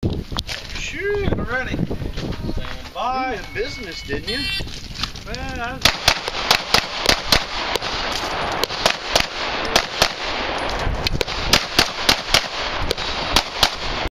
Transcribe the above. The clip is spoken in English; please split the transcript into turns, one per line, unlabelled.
Shoot, ready. Stand by.
You did business, didn't you?
Man,